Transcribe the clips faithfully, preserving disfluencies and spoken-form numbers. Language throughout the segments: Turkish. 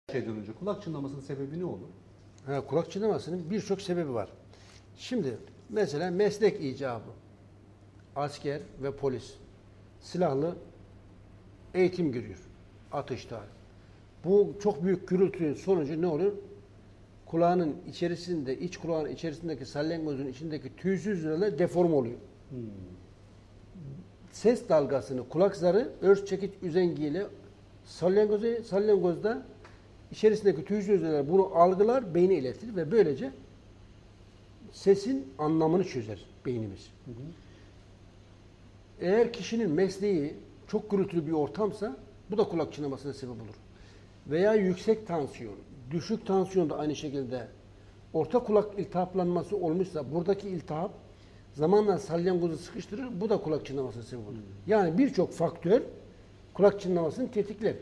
Şeyden önce kulak çınlamasının sebebi ne olur? Ha, kulak çınlamasının birçok sebebi var. Şimdi mesela meslek icabı, asker ve polis silahlı eğitim görüyor, atışta. Bu çok büyük gürültünün sonucu ne olur? Kulağının içerisinde, iç kulağın içerisindeki salyangozun içindeki tüysüz hücreler deform oluyor. Hmm. Ses dalgasını kulak zarı örs çekiç üzengiyle salyangoza, salyangozda içerisindeki tüysüz hücreler bunu algılar, beyne iletir ve böylece sesin anlamını çözer beynimiz. Hı hı. Eğer kişinin mesleği çok gürültülü bir ortamsa bu da kulak çınlamasına sebep olur. Veya yüksek tansiyon, düşük tansiyon da aynı şekilde orta kulak iltihaplanması olmuşsa buradaki iltihap zamanla salyangozu sıkıştırır, bu da kulak çınlamasına sebep olur. Hmm. Yani birçok faktör kulak çınlamasını tetikler.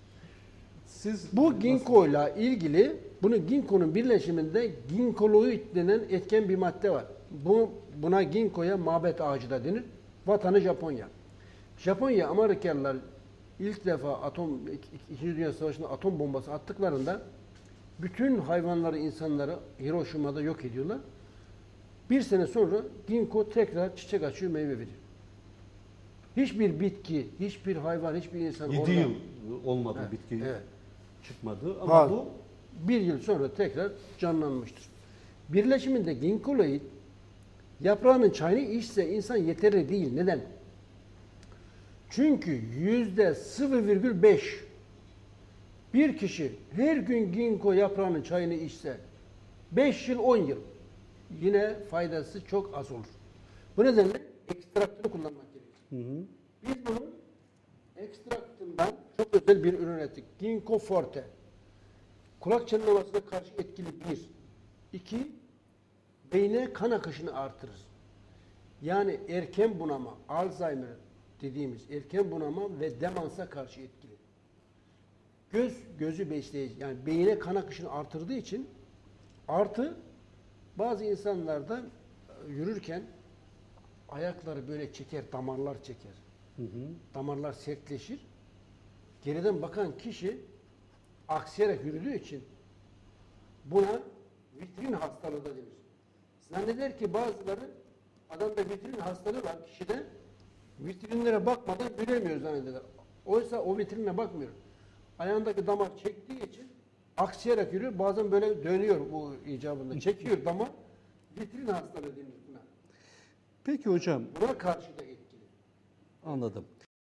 Siz bu ginkgo ile ilgili, bunu ginkgonun birleşiminde ginkoloid denen etken bir madde var. Bu, buna ginkgoya mabet ağacı da denir. Vatanı Japonya. Japonya, Amerikalılar ilk defa atom, İkinci Dünya Savaşı'nda atom bombası attıklarında bütün hayvanları, insanları Hiroşima'da yok ediyorlar. Bir sene sonra ginkgo tekrar çiçek açıyor, meyve veriyor. Hiçbir bitki, hiçbir hayvan, hiçbir insan yedi orada... yıl olmadı evet, bitki evet. çıkmadı ama ha, bu bir yıl sonra tekrar canlanmıştır. Birleşiminde ginkoloid yaprağının çayını içse insan yeterli değil. Neden? Çünkü yüzde sıfır virgül beş bir kişi her gün ginkgo yaprağının çayını içse beş yıl on yıl yine faydası çok az olur. Bu nedenle ekstraktını kullanmak gerekir. Hı hı. Biz bunun ekstraktından çok özel bir ürün ürettik. Ginkgo Forte. Kulak çınlamasına karşı etkili bir. İki, beyne kan akışını artırır. Yani erken bunama, Alzheimer dediğimiz erken bunama ve demansa karşı etkili. Göz, gözü besleyici. Yani beyine kan akışını artırdığı için artı bazı insanlarda yürürken ayakları böyle çeker, damarlar çeker. Hı hı. Damarlar sertleşir. Geriden bakan kişi aksiyerek yürüdüğü için buna vitrin hastalığı da denir. Zanneder ki bazıları adamda vitrin hastalığı var kişide, vitrinlere bakmadan yürüyemiyor zannederler. Oysa o vitrine bakmıyor. Ayağındaki damar çektiği için aksiyerek yürüyor. Bazen böyle dönüyor bu icabında. Çekiyor damar. Vitrin hastalığı denir buna. Peki hocam. Buna karşı da etkili. Anladım.